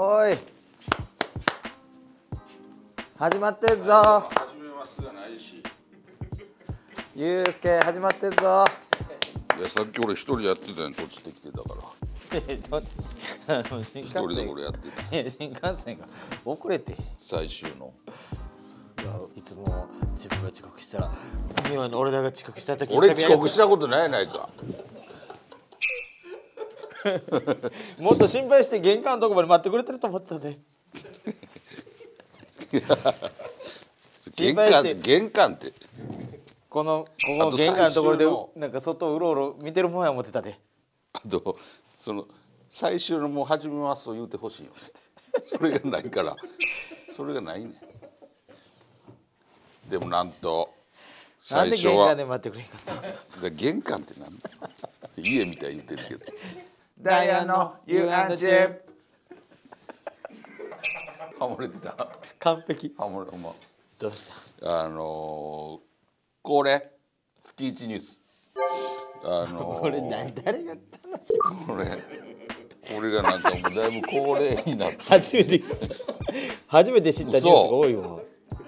おい始まってんぞ。 始めますがないし。 ゆうすけ始まってんぞ。 いやさっき俺一人やってたん、こっちで来てたから。 新幹一人で線俺やってた。 いや新幹線が遅れて最終の。 いつも自分が遅刻したら今の俺らが遅刻した時俺遅刻したことないやないか。 もっと心配して玄関のとこまで待ってくれてると思ったで。 玄関って玄関ってこのあと玄関のところで最終のなんか外をうろうろ見てるもんや思ってたで。 あとその最終のもう始めますと言うてほしいよね。それがないからそれがないね。でもなんとなんで最初は玄関で待ってくれへんかったの。 玄関ってなんだ家みたいに言ってるけど。 ダイヤの U&J ハモれてた。 完璧。 ハモれほんま。 どうした。 これ月一ニュース。 これ誰が楽しこれがなんかもうだいぶ恒例になって。 初めて知ったニュースが多いわ。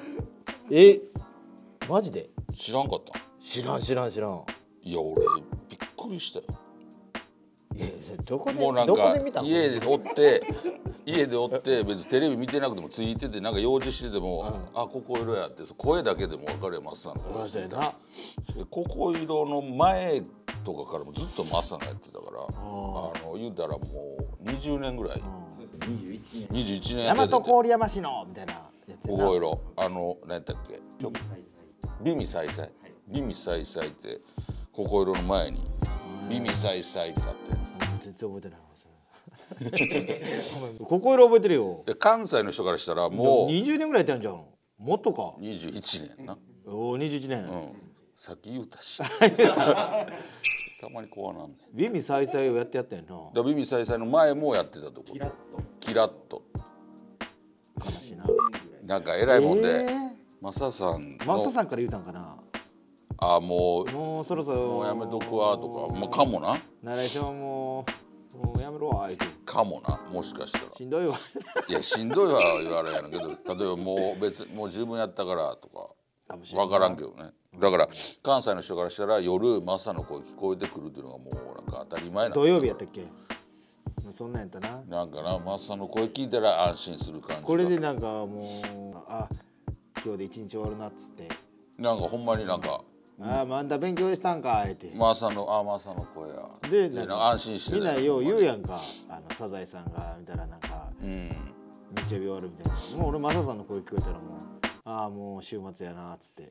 マジで知らんかった。 知らん。 いや俺びっくりしたよ。 それどこでもうなんかどこで見たの。 家でおって別にテレビ見てなくてもついててなんか用事してても、あここ色やって声だけでも分かるよマッサンの声してたら。ここ色の前とかからもずっとマッサンがやってたから言うたらもう20年ぐらい。21年やってて。 大和郡山市のみたいなやつやな。 ここ色何やったっけ。美味さいさい。美味さいさいってここ色の前に美味さいさいってあったやつ。 全然覚えてないわそれ。ここ色覚えてるよ。 で関西の人からしたらもう 20年ぐらいやってんじゃん。もっとか。 21年な。 おお21年。 さっき言うたし。たまに怖なんね。 美味さいさいをやってんな。 だ美味さいさいの前もやってたとこ。キラッと。 悲しいな。 なんか偉いもんでマサさんから言うたんかな。 もうそろそろもうやめとくわとか、かもな。 ナレーションもうやめろわ言うて。 かもな、もしかしたら。 しんどいわ。 いやしんどいは言われやんけど、例えばもう十分やったからとか分からんけどね。だから関西の人からしたら夜マサの声聞こえてくるっていうのがもうなんか当たり前な。 土曜日やったっけ。そんなんやったな。 なんかな、マサの声聞いたら安心する感じ。 これでなんかもう今日で一日終わるなっつって。 なんかほんまになんか。 まだ勉強したんかって。 マサの声や。で安心して。 みんなよう言うやんか。サザエさんが見たらなんか日曜日終わるみたいな。もう俺マサさんの声聞こえたらもう週末やなっつって。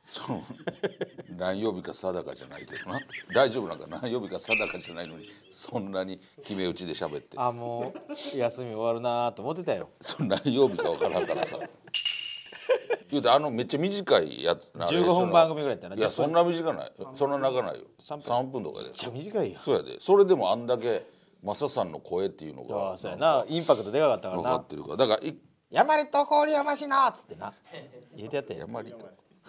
何曜日か定かじゃないけどな。大丈夫なんか何曜日か定かじゃないのにそんなに決め打ちで喋って。 もう休み終わるなと思ってたよ。 何曜日か分からんからさ。言うてめっちゃ短いやつ。 15分番組ぐらいやったな。 いやそんな短ない。そんな長ないよ。3分とかで。めっちゃ短いよ。 そうやで。それでもあんだけマサさんの声っていうのがそうやな、インパクトでかかったからな。 分かってるから。だから山里郡山市のっつってな言うてやったよ。 山里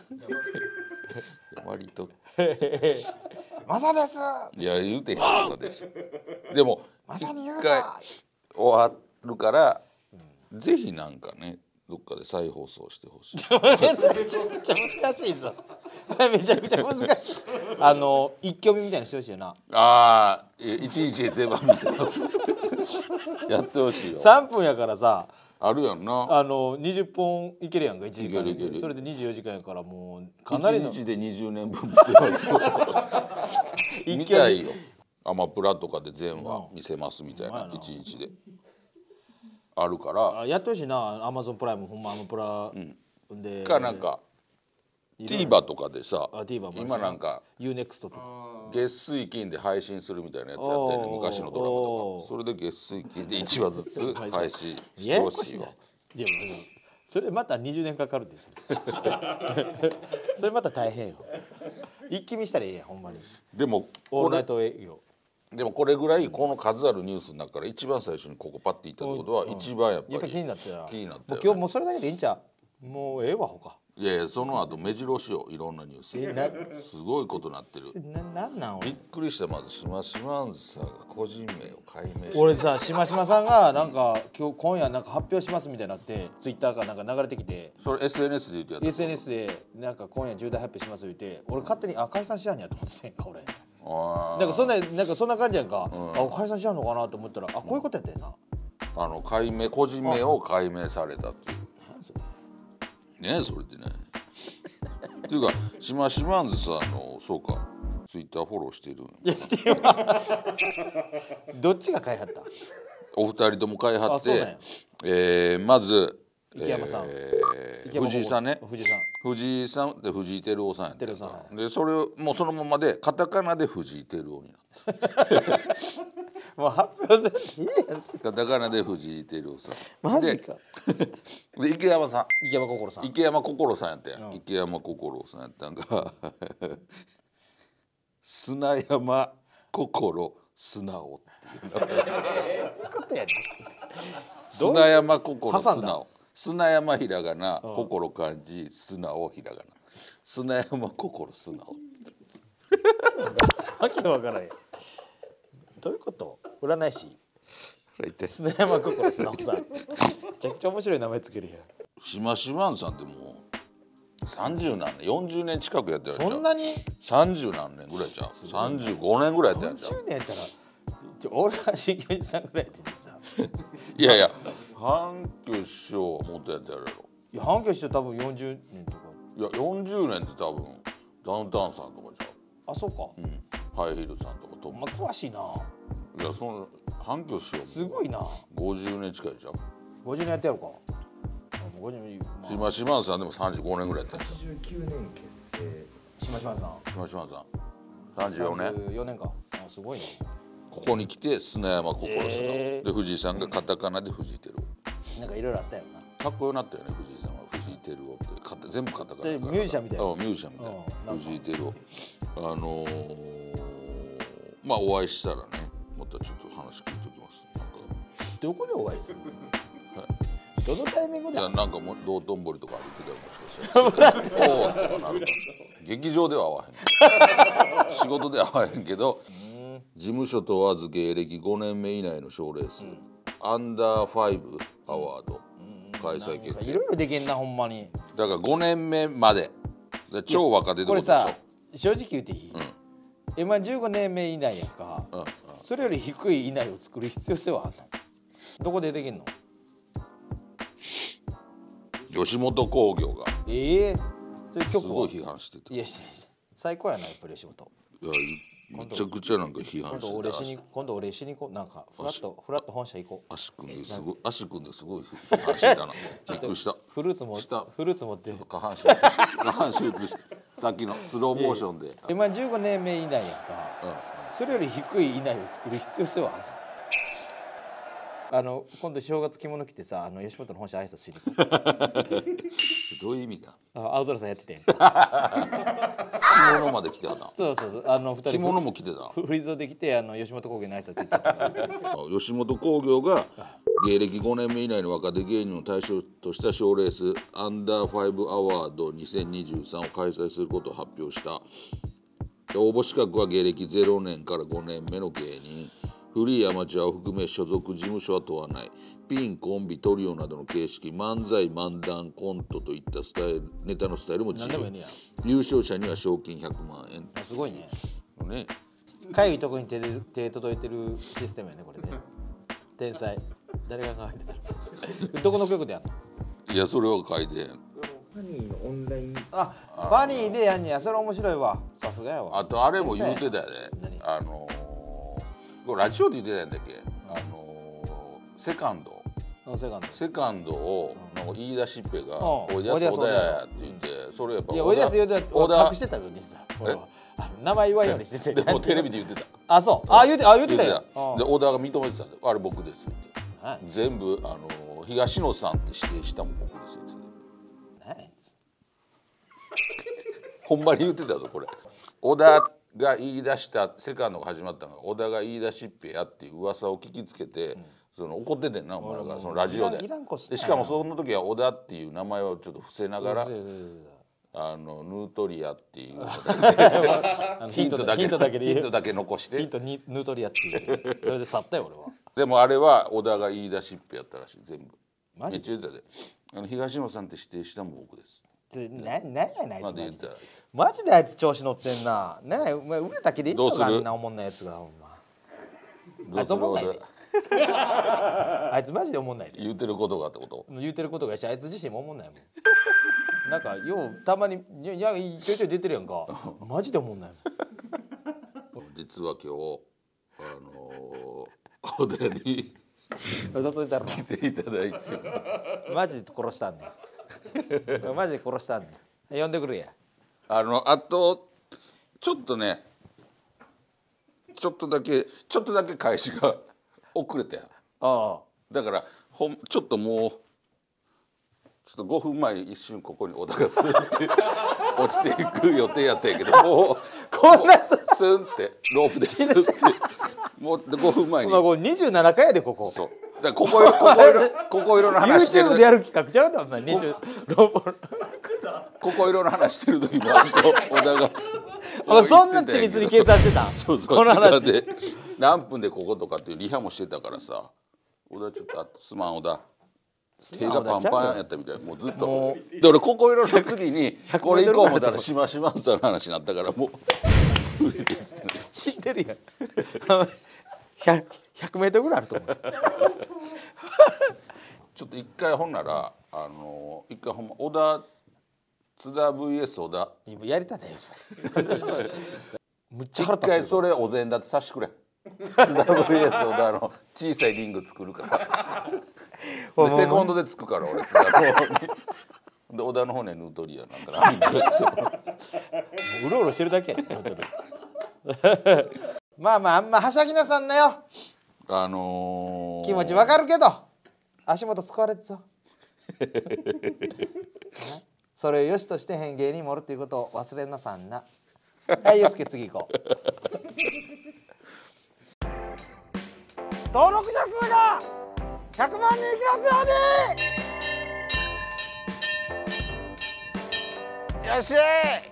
マサです。 いや言うてへんマサです。でも一回終わるからぜひなんかねどっかで再放送してほしい。 めちゃくちゃ難しいぞ。めちゃくちゃ難しい。一挙目みたいにしてほしいよな。 一日で全部見せます。やってほしいよ。 3分やからさ。 あるやんな。 20本いけるやんか1時間で。それで24時間やからもうかなりの。 1日で20年分見せますよ。見たいよ。アマプラとかで全話見せますみたいな1日で。あるからやってほしいな。アマゾンプライムほんまアマプラでなんか TVer とかでさ今なんか UNEXT とか月水金で配信するみたいなやつやってるね。昔のドラマとかそれで月水金で1話ずつ配信してほしいよ。 それまた20年かかるでそれまた大変よ。一気見したらええやんほんまに。 でもオールナイト営業。 でもこれぐらいこの数あるニュースの中から一番最初にここパッていったってことは一番やっぱり気になったよ。 気になったよ。 今日もうそれだけでいいんちゃう。もうええわほか。 いやいや、その後目白押しよ、いろんなニュースすごいことなってる。 なんなんびっくりした。まずしましまんずさんが個人名を解明して、 俺さ、しましまさんがなんか今夜なんか発表しますみたいになってツイッターからなんか流れてきて、 それ SNS で言ってやった。 SNS でなんか今夜重大発表します言って俺勝手に解散しやんやと思ってんか俺。なんかそんな感じやんか、解散しやんのかなと思ったらこういうことやってんな。 解明、個人名を解明されたっていうね。それってねっていうか、しましまんずさんの、そうか、ツイッターフォローしてるん。 いやしてよどっちが買いはった？ お二人とも買いはって、まず池山さん、 藤井さんね。 藤井さんって藤井輝夫さんやったん輝夫さん、 で、それをもうそのままでカタカナで藤井輝夫になったもう発表せんでいいやん。 カタカナで藤井輝夫さん。 マジか。 で池山さん、 池山心さん、 池山心さんやったやん、池山心さんやったんが砂山心素直っていうことやね。 砂山心素直、砂山ひらがな、心漢字、素直ひらがな、砂山心素直わけわからんやん。どういうこと？占い師砂山心素直さん、めちゃくちゃ面白い名前つけるやん。 しましまんさんってもう30何年、40年近くやってるじゃん。 そんなに 30何年ぐらいじゃん。35年ぐらいやってるじゃん。 40年やったら俺は新教授さんぐらいやっててさいやいや、反響師匠はもっとやってやるやろ。 いや、反響師匠多分40年とか。 いや、40年って多分ダウンタウンさんとかじゃん。 あ、そうか。 ハイヒールさんとかと。 まあ詳しいな。 いや、その反響師匠すごいな。 50年近いじゃん。 50年やってやるか。 しましまんさんでも35年ぐらいやってる。 89年結成。 しましまんさん。 しましまんさん34年。 4年か。あ、すごいね。 ここに来て砂山心素直、で藤井さんがカタカナで藤井輝夫。 なんかいろいろあったよな。 かっこよくなったよね、藤井さんは。藤井輝夫って全部カタカナ。 ミュージシャンみたいな。 ミュージシャンみたいな。藤井輝夫。まあお会いしたらね、またちょっと話聞いておきます。なんかどこでお会いするの？どのタイミングで？ いや、なんかもう道頓堀とか歩いてたらもしかしたらおーとかなるかも。劇場では会わへん。仕事では会わへんけど、事務所問わず芸歴5年目以内の賞レース、アンダー5アワード開催決定。 いろいろできんな、ほんまに。 だから5年目まで超若手ってことでしょ。 これさ、正直言っていい？今15年目以内やんか。それより低い以内を作る必要性はあんの？どこでできんの？ 吉本興業がそういう曲すごい批判してた。 いや、最高やな、やっぱり吉本。 いや、めちゃくちゃなんか批判してた。 今度俺しに行こう。なんかフラット本社行こう。 足組んですごい批判してたな。びっくりした。 フルーツ持って下半身手術して、さっきのスローモーションで。 今15年目以内やんか。それより低い以内を作る必要性はあるの？今度正月着物着てさ、吉本の本社挨拶しに行こう。 どういう意味だ。 青空さんやってて。 着物まで着てた。 そう2人着物も着てた。 フリーズできて吉本興業の挨拶行って吉本興業が芸歴5年目以内の若手芸人を対象とした賞レースアンダー5アワード2023を開催することを発表した。応募資格は芸歴0年から5年目の芸人。フリーアマチュアを含め所属事務所は問わない。ピン、コンビ、トリオなどの形式、漫才、漫談、コントといったネタのスタイルも自由。優勝者には賞金100万円。 すごいね。 ね。 かゆいとこに手届いてるシステムやね、これね。天才。誰が考えてる？どこの曲でやんの？ いや、それは書いてへん。 ファニーのオンライン。 ファニーでやんにや。それ面白いわ。さすがやわ。 あとあれも言うてたよね。これラジオで言ってたんだっけ、セカンドをなんか言い出しっぺが「おいでやす小田や」って言って、それやっぱおいでやす小田隠してたぞ実際。俺は名前言わんようにしてて。 でもテレビで言ってた。 あ、そう。言ってたよ。 で小田が認めてたんで、あれ僕ですって全部東野さんって指定したもん僕ですってほんまに言ってたぞこれ。小田が言い出した、セカンドが始まったのが小田が言い出しっぺやっていう噂を聞きつけて、 その怒っててんなお前がそのラジオで。 いらんこっすでしかもその時は小田っていう名前をちょっと伏せながらヌートリアっていうヒントだけ残してヒントにヌートリアっていうそれで去ったよ俺は。 でもあれは小田が言い出しっぺやったらしい全部。 マジめっちゃ言ってたで東野さんって指定したも僕です。 なんやねんあいつまで言ってた。 マジであいつ調子乗ってんな。ねえお前売れたきりいいのかどうするあんなおもんなやつがほんま。 どうする小田あいつマジでおもんないで。 言ってることがってこと。 言ってることがしあいつ自身もおもんないもん。なんかようたまにいやちょいちょい出てるやんか。マジでおもんないもん。 実は今日小田に届いたろ。 来ていただいてマジで殺したんねん。マジで殺したんねん。呼んでくれや。 あとちょっとねちょっとだけ開始が遅れたやん。 あだからちょっともうちょっと5分前一瞬ここに小田がスンって落ちていく予定やったんやけどもうこんなスンってロープでスンってもう5分前に。 これ27回やでここ。 そうだからここ色の話してる YouTube でやる企画ちゃうのお前26本。 ここ色の話してる時もあんと小田がそんな緻密に計算してたん。 そうこの話で何分でこことかっていうリハもしてたからさ小田ちょっとすまん小田手がパンパンやったみたいもうずっとで俺ここ色の次にこれ行こう思ったらしましまさの話になったからもう無理ですね。 知ってるやん。100メートルぐらいあると思う。 ちょっと一回ほんなら一回ほんま小田津田 VS 小田やりたないよそれ。むっちゃ腹一立つよ回それお膳立てさせてくれ。津田 VS 小田の小さいリング作るからでセコンドでつくから俺津田の方にで小田の方にはヌートリアなんかなうろうろしてるだけやね本当に。まあまああんまはしゃぎなさんなよ。気持ちわかるけど足元すくわれてさ。それをよしとしてへん芸人もおるっていうことを忘れなさんな。はい、ゆうすけ次行こう。登録者数が100万人いきますように。よっしゃい。